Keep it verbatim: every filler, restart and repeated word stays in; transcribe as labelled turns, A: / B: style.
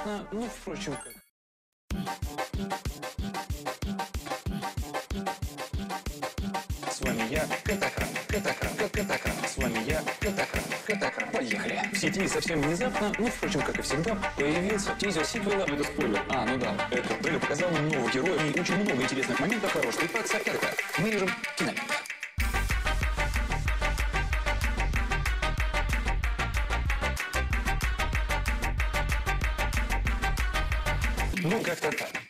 A: внезапно, ну, впрочем, как... С вами я, Катакран, Катакран, Катакран. С вами я, Катакран, Катакран. Поехали. В сети совсем внезапно, ну, впрочем, как и всегда, появился тизер сиквела. Это спойлер. А, ну да. Этот трейлер показал нам нового героя и очень много интересных моментов. Хорош трепаться. Это мы режем кинолента. Ну, как-то так.